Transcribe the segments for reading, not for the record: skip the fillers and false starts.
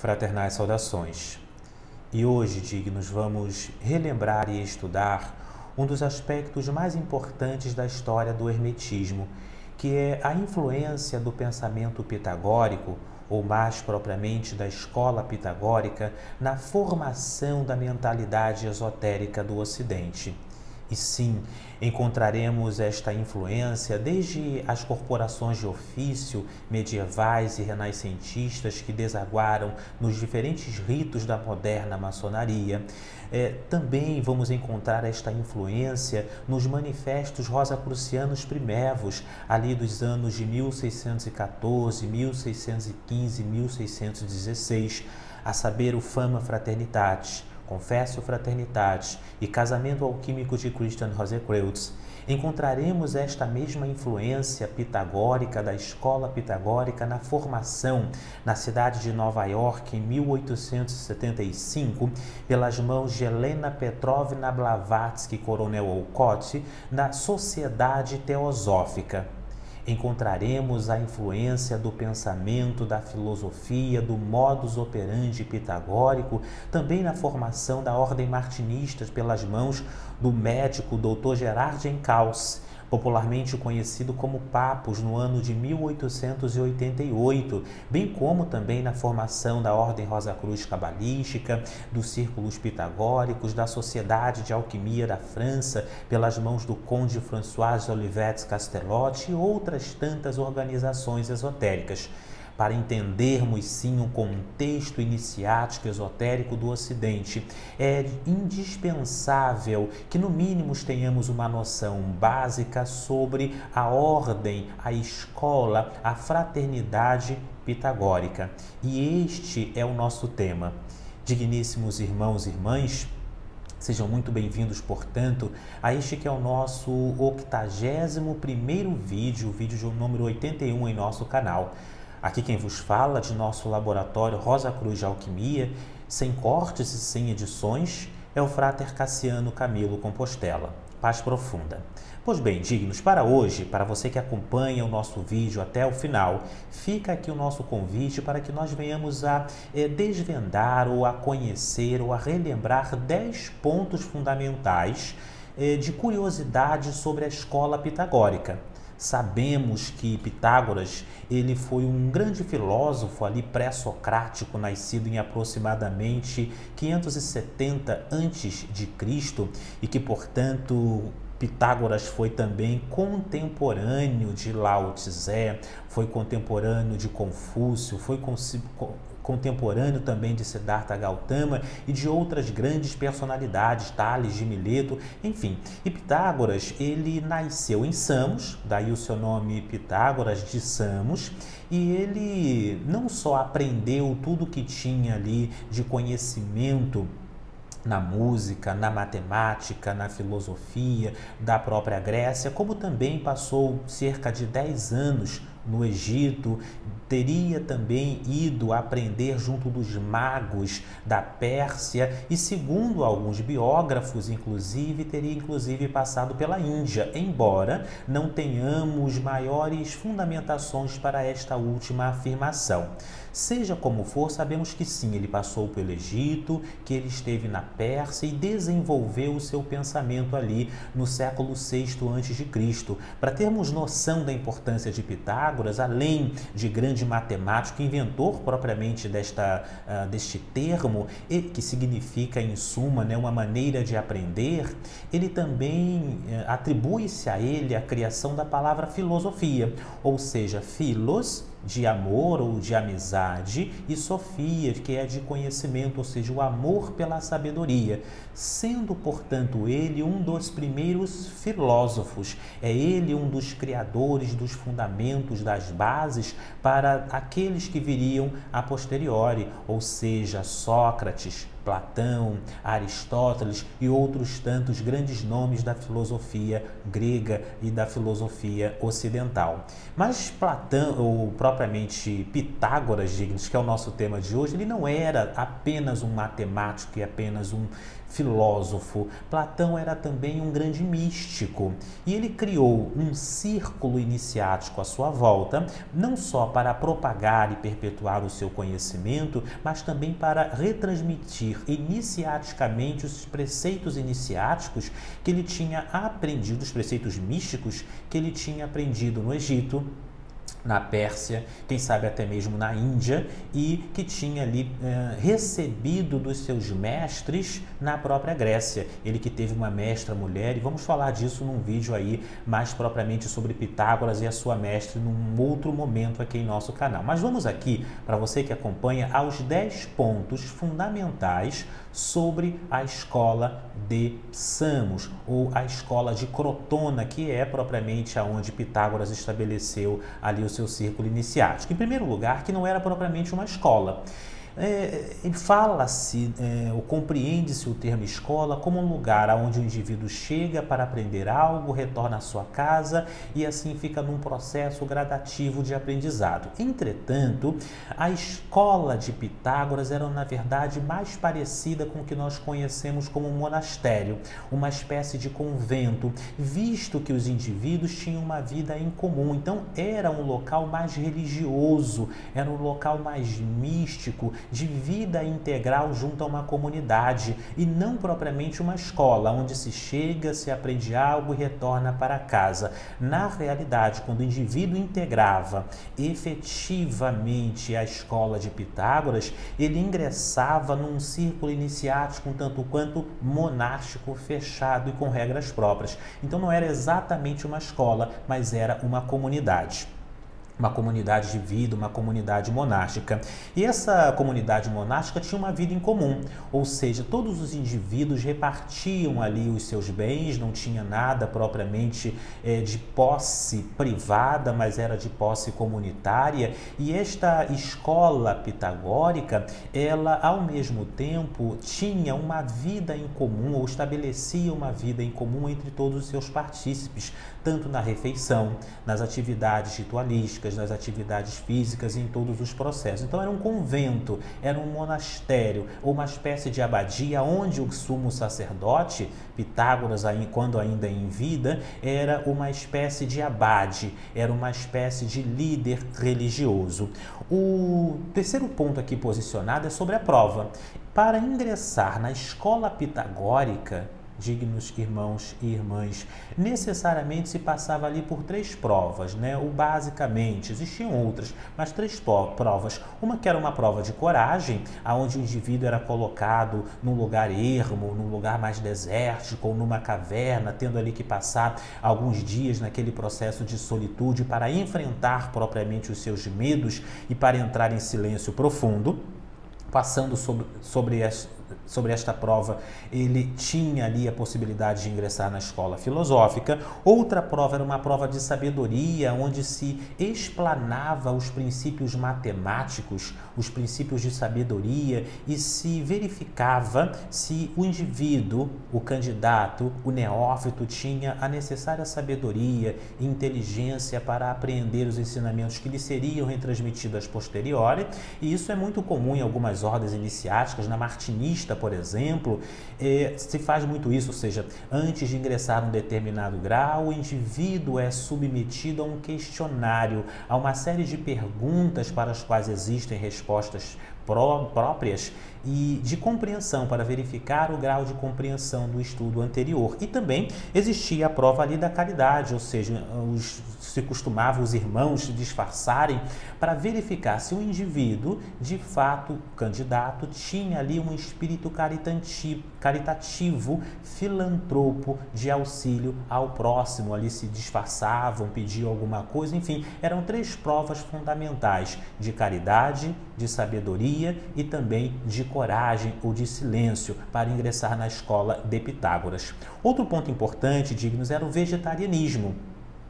Fraternais saudações. E hoje, dignos, vamos relembrar e estudar um dos aspectos mais importantes da história do hermetismo, que é a influência do pensamento pitagórico, ou mais propriamente da escola pitagórica, na formação da mentalidade esotérica do Ocidente. E sim, encontraremos esta influência desde as corporações de ofício medievais e renascentistas que desaguaram nos diferentes ritos da moderna maçonaria. Também vamos encontrar esta influência nos manifestos rosacrucianos primevos, ali dos anos de 1614, 1615, 1616, a saber, o Fama Fraternitatis, Confessio Fraternitatis e Casamento Alquímico de Christian Rosenkreutz. Encontraremos esta mesma influência pitagórica da escola pitagórica na formação na cidade de Nova York em 1875 pelas mãos de Helena Petrovna Blavatsky Coronel Olcott na Sociedade Teosófica. Encontraremos a influência do pensamento, da filosofia, do modus operandi pitagórico, também na formação da ordem martinista pelas mãos do médico Dr. Gerard Encausse, popularmente conhecido como Papus, no ano de 1888, bem como também na formação da Ordem Rosacruz Cabalística, dos Círculos Pitagóricos, da Sociedade de Alquimia da França, pelas mãos do Conde François Olivet Castellotti e outras tantas organizações esotéricas. Para entendermos, sim, o contexto iniciático esotérico do Ocidente, é indispensável que, no mínimo, tenhamos uma noção básica sobre a ordem, a escola, a fraternidade pitagórica. E este é o nosso tema. Digníssimos irmãos e irmãs, sejam muito bem-vindos, portanto, a este que é o nosso 81º vídeo, o vídeo de número 81 em nosso canal. Aqui quem vos fala de nosso laboratório Rosacruz de Alquimia, sem cortes e sem edições, é o Frater Cassiano Camilo Compostela. Paz profunda. Pois bem, dignos, para hoje, para você que acompanha o nosso vídeo até o final, fica aqui o nosso convite para que nós venhamos a desvendar ou a conhecer ou a relembrar 10 pontos fundamentais de curiosidade sobre a escola pitagórica. Sabemos que Pitágoras ele foi um grande filósofo ali pré-socrático, nascido em aproximadamente 570 a.C. e que, portanto, Pitágoras foi também contemporâneo de Lao Tse, foi contemporâneo de Confúcio, foi contemporâneo também de Siddhartha Gautama e de outras grandes personalidades, Tales de Mileto, enfim. E Pitágoras, ele nasceu em Samos, daí o seu nome Pitágoras de Samos, e ele não só aprendeu tudo que tinha ali de conhecimento na música, na matemática, na filosofia da própria Grécia, como também passou cerca de 10 anos no Egito, teria também ido aprender junto dos magos da Pérsia e, segundo alguns biógrafos, teria passado pela Índia, embora não tenhamos maiores fundamentações para esta última afirmação. Seja como for, sabemos que sim, ele passou pelo Egito, que ele esteve na Pérsia e desenvolveu o seu pensamento ali no século VI a.C. Para termos noção da importância de Pitágoras, além de grande matemático, inventor propriamente deste termo, que significa, em suma, uma maneira de aprender, ele também atribui-se a ele a criação da palavra filosofia, ou seja, philos, de amor ou de amizade, e Sofia, que é de conhecimento, ou seja, o amor pela sabedoria, sendo, portanto, ele um dos primeiros filósofos, é ele um dos criadores dos fundamentos, das bases para aqueles que viriam a posteriori, ou seja, Sócrates, Platão, Aristóteles e outros tantos grandes nomes da filosofia grega e da filosofia ocidental. Mas Platão, ou propriamente Pitágoras, digamos, que é o nosso tema de hoje, ele não era apenas um matemático e apenas um filósofo. Platão era também um grande místico e ele criou um círculo iniciático à sua volta, não só para propagar e perpetuar o seu conhecimento, mas também para retransmitir iniciaticamente os preceitos iniciáticos que ele tinha aprendido, os preceitos místicos que ele tinha aprendido no Egito, na Pérsia, quem sabe até mesmo na Índia, e que tinha ali recebido dos seus mestres na própria Grécia. Ele que teve uma mestra mulher, e vamos falar disso num vídeo aí mais propriamente sobre Pitágoras e a sua mestre num outro momento aqui em nosso canal. Mas vamos aqui, para você que acompanha, aos 10 pontos fundamentais sobre a escola de Samos, ou a escola de Crotona, que é propriamente aonde Pitágoras estabeleceu ali o seu círculo iniciático. Em primeiro lugar, que não era propriamente uma escola. Fala-se, ou compreende-se o termo escola como um lugar onde o indivíduo chega para aprender algo, retorna à sua casa e assim fica num processo gradativo de aprendizado. Entretanto, a escola de Pitágoras era, na verdade, mais parecida com o que nós conhecemos como um monastério, uma espécie de convento, visto que os indivíduos tinham uma vida em comum. Então, era um local mais religioso, era um local mais místico, de vida integral junto a uma comunidade e não propriamente uma escola, onde se chega, se aprende algo e retorna para casa. Na realidade, quando o indivíduo integrava efetivamente a escola de Pitágoras, ele ingressava num círculo iniciático um tanto quanto monástico, fechado e com regras próprias. Então não era exatamente uma escola, mas era uma comunidade. Uma comunidade de vida, uma comunidade monástica. E essa comunidade monástica tinha uma vida em comum, ou seja, todos os indivíduos repartiam ali os seus bens, não tinha nada propriamente de posse privada, mas era de posse comunitária. E esta escola pitagórica, ela ao mesmo tempo tinha uma vida em comum, ou estabelecia uma vida em comum entre todos os seus partícipes, tanto na refeição, nas atividades ritualísticas, nas atividades físicas e em todos os processos. Então era um convento, era um monastério, ou uma espécie de abadia onde o sumo sacerdote, Pitágoras, quando ainda em vida, era uma espécie de abade, era uma espécie de líder religioso. O terceiro ponto aqui posicionado é sobre a prova. Para ingressar na escola pitagórica, dignos irmãos e irmãs, necessariamente se passava ali por 3 provas, né? Basicamente, existiam outras, mas 3 provas. Uma que era uma prova de coragem, onde o indivíduo era colocado num lugar ermo, num lugar mais desértico, ou numa caverna, tendo ali que passar alguns dias naquele processo de solitude para enfrentar propriamente os seus medos e para entrar em silêncio profundo. Passando sobre esta prova, ele tinha ali a possibilidade de ingressar na escola filosófica. Outra prova era uma prova de sabedoria, onde se explanava os princípios matemáticos, os princípios de sabedoria, e se verificava se o indivíduo, o candidato, o neófito, tinha a necessária sabedoria e inteligência para apreender os ensinamentos que lhe seriam retransmitidos a posteriori. E isso é muito comum em algumas ordens iniciáticas. Na Martinista, por exemplo, se faz muito isso, ou seja, antes de ingressar num determinado grau, o indivíduo é submetido a um questionário, a uma série de perguntas para as quais existem respostas próprias e de compreensão, para verificar o grau de compreensão do estudo anterior. E também existia a prova ali da caridade, ou seja, se costumava os irmãos se disfarçarem para verificar se o indivíduo, de fato, o candidato, tinha ali um espírito caritativo, filantropo, de auxílio ao próximo. Ali se disfarçavam, pediam alguma coisa, enfim, eram 3 provas fundamentais: de caridade, de sabedoria e também de coragem ou de silêncio, para ingressar na escola de Pitágoras. Outro ponto importante, dignos, era o vegetarianismo.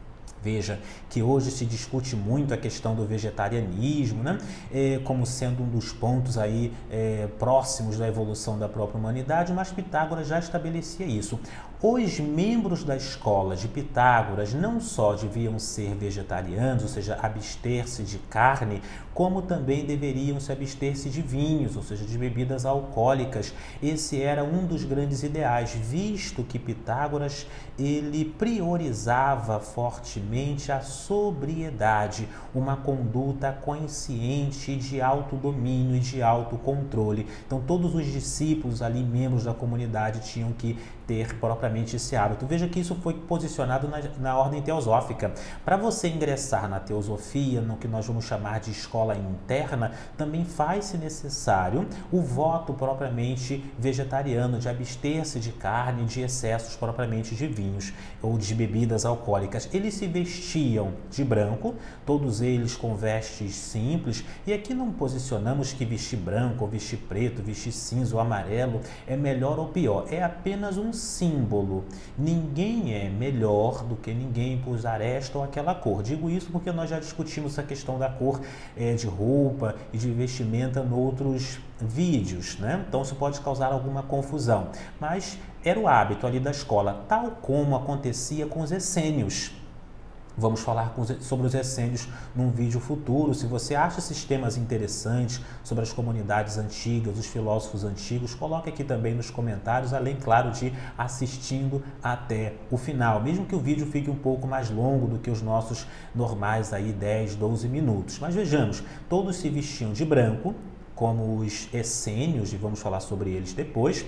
Veja que hoje se discute muito a questão do vegetarianismo, né? Como sendo um dos pontos aí próximos da evolução da própria humanidade, mas Pitágoras já estabelecia isso. Os membros da escola de Pitágoras não só deviam ser vegetarianos, ou seja, abster-se de carne, como também deveriam se abster-se de vinhos, ou seja, de bebidas alcoólicas. Esse era um dos grandes ideais, visto que Pitágoras ele priorizava fortemente a sobriedade, uma conduta consciente de autodomínio e de autocontrole. Então, todos os discípulos ali, membros da comunidade, tinham que ter propriamente esse hábito. Veja que isso foi posicionado na ordem teosófica. Para você ingressar na teosofia, no que nós vamos chamar de escola interna, também faz-se necessário o voto propriamente vegetariano, de abster-se de carne, de excessos propriamente de vinhos ou de bebidas alcoólicas. Eles se vestiam de branco, todos eles com vestes simples, e aqui não posicionamos que vestir branco ou vestir preto, vestir cinza ou amarelo é melhor ou pior, é apenas um símbolo. Ninguém é melhor do que ninguém por usar esta ou aquela cor. Digo isso porque nós já discutimos a questão da cor de roupa e de vestimenta em outros vídeos, né? Então isso pode causar alguma confusão, mas era o hábito ali da escola, tal como acontecia com os essênios. Vamos falar sobre os essênios num vídeo futuro. Se você acha esses temas interessantes sobre as comunidades antigas, os filósofos antigos, coloque aqui também nos comentários, além, claro, de assistindo até o final, mesmo que o vídeo fique um pouco mais longo do que os nossos normais aí 10, 12 minutos. Mas vejamos, todos se vestiam de branco, como os essênios, e vamos falar sobre eles depois,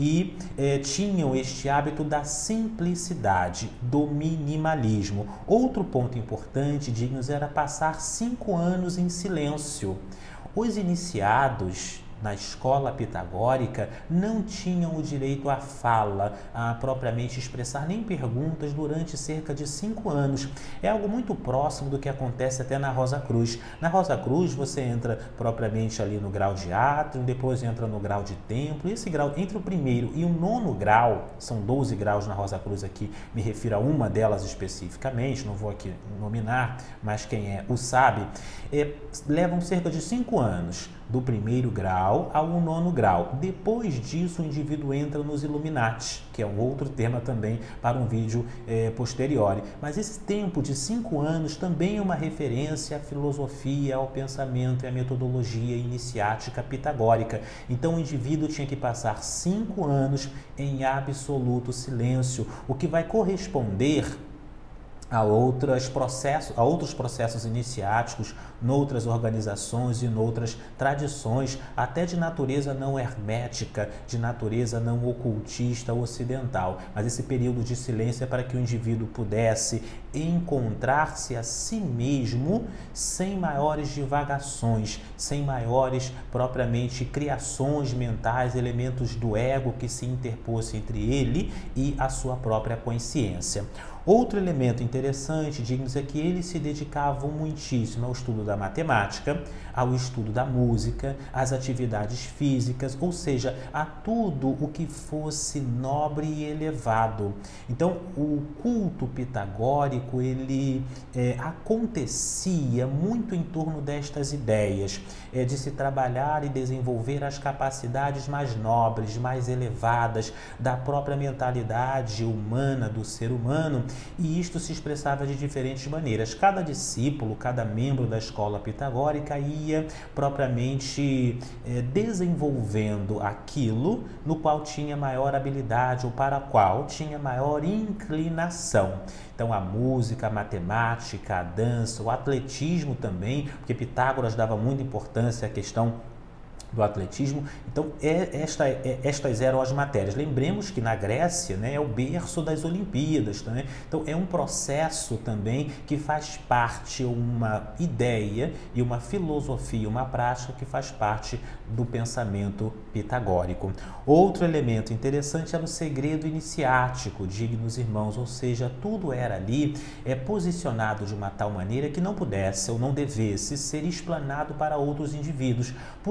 e tinham este hábito da simplicidade, do minimalismo. Outro ponto importante, dignos, era passar 5 anos em silêncio. Os iniciados na escola pitagórica não tinham o direito à fala, a propriamente expressar nem perguntas durante cerca de 5 anos. É algo muito próximo do que acontece até na Rosa Cruz. Na Rosa Cruz você entra propriamente ali no grau de átrio, depois entra no grau de templo, e esse grau, entre o primeiro e o 9º grau, são 12 graus na Rosa Cruz aqui, me refiro a uma delas especificamente, não vou aqui nominar, mas quem o sabe, levam cerca de 5 anos, do 1º grau ao 9º grau. Depois disso, o indivíduo entra nos Illuminati, que é um outro tema também para um vídeo posterior. Mas esse tempo de 5 anos também é uma referência à filosofia, ao pensamento e à metodologia iniciática pitagórica. Então, o indivíduo tinha que passar 5 anos em absoluto silêncio, o que vai corresponder a outros processos iniciáticos, noutras organizações e noutras tradições, até de natureza não hermética, de natureza não ocultista ocidental. Mas esse período de silêncio é para que o indivíduo pudesse encontrar-se a si mesmo sem maiores divagações, sem maiores propriamente criações mentais, elementos do ego que se interpôssem entre ele e a sua própria consciência. Outro elemento interessante, digamos, é que eles se dedicavam muitíssimo ao estudo da matemática, ao estudo da música, às atividades físicas, ou seja, a tudo o que fosse nobre e elevado. Então, o culto pitagórico, ele acontecia muito em torno destas ideias, de se trabalhar e desenvolver as capacidades mais nobres, mais elevadas da própria mentalidade humana, do ser humano, e isto se expressava de diferentes maneiras. Cada discípulo, cada membro da escola pitagórica ia propriamente desenvolvendo aquilo no qual tinha maior habilidade ou para o qual tinha maior inclinação. Então, a música, a matemática, a dança, o atletismo também, porque Pitágoras dava muita importância à questão do atletismo. Então, estas eram as matérias. Lembremos que na Grécia, né, é o berço das Olimpíadas. Né? Então, é um processo também que faz parte, uma ideia e uma filosofia, uma prática que faz parte do pensamento pitagórico. Outro elemento interessante era o segredo iniciático, dignos irmãos, ou seja, tudo era ali posicionado de uma tal maneira que não pudesse ou não devesse ser explanado para outros indivíduos. Por isso era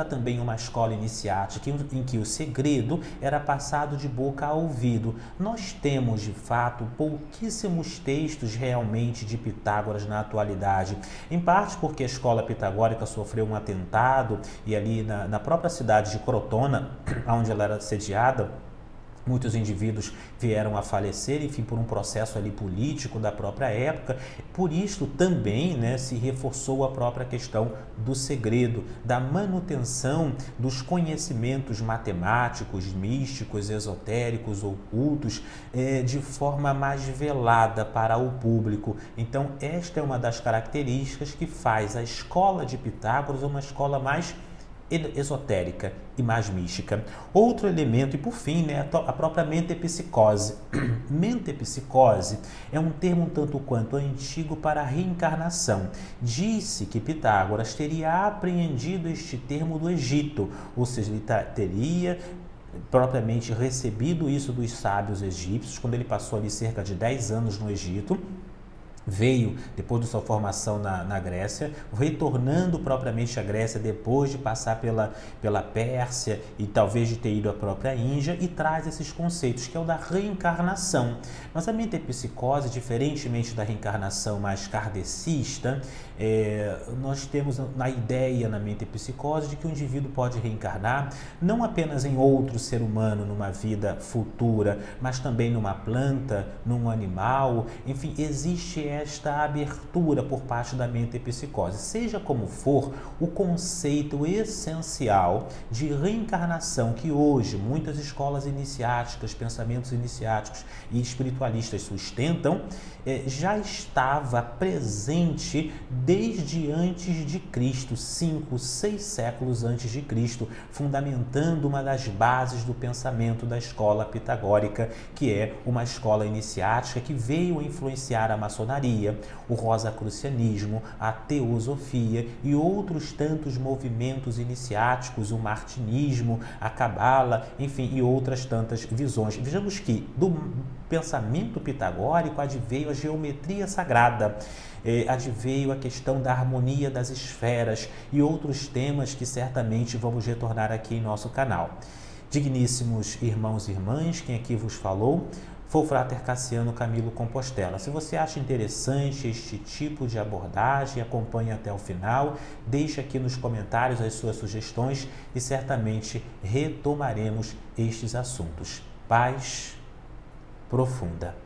também uma escola iniciática em que o segredo era passado de boca a ouvido. Nós temos, de fato, pouquíssimos textos realmente de Pitágoras na atualidade, em parte porque a escola pitagórica sofreu um atentado e ali na própria cidade de Crotona, onde ela era sediada, muitos indivíduos vieram a falecer, enfim, por um processo ali político da própria época. Por isso também, né, se reforçou a própria questão do segredo, da manutenção dos conhecimentos matemáticos, místicos, esotéricos, ocultos, de forma mais velada para o público. Então, esta é uma das características que faz a escola de Pitágoras uma escola mais esotérica e mais mística. Outro elemento, e por fim, né, a própria mentepsicose. Mentepsicose é um termo um tanto quanto antigo para a reencarnação. Disse que Pitágoras teria apreendido este termo do Egito, ou seja, ele teria propriamente recebido isso dos sábios egípcios, quando ele passou ali cerca de 10 anos no Egito. Veio, depois de sua formação na Grécia, retornando propriamente à Grécia depois de passar pela Pérsia e talvez de ter ido à própria Índia, e traz esses conceitos, que é o da reencarnação. Mas a mentepsicose, diferentemente da reencarnação mais kardecista, nós temos a ideia na mentepsicose de que o indivíduo pode reencarnar não apenas em outro ser humano numa vida futura, mas também numa planta, num animal, enfim, existe esta abertura por parte da mentepsicose. Seja como for, o conceito essencial de reencarnação que hoje muitas escolas iniciáticas, pensamentos iniciáticos e espiritualistas sustentam, já estava presente desde antes de Cristo, 5, 6 séculos antes de Cristo, fundamentando uma das bases do pensamento da escola pitagórica, que é uma escola iniciática que veio influenciar a maçonaria, o rosacrucianismo, a teosofia e outros tantos movimentos iniciáticos, o martinismo, a cabala, enfim, e outras tantas visões. Vejamos que do pensamento pitagórico adveio a geometria sagrada, adveio a questão da harmonia das esferas e outros temas que certamente vamos retornar aqui em nosso canal. Digníssimos irmãos e irmãs, quem aqui vos falou foi o Frater Cassiano Camilo Compostela. Se você acha interessante este tipo de abordagem, acompanhe até o final, deixe aqui nos comentários as suas sugestões e certamente retomaremos estes assuntos. Paz profunda.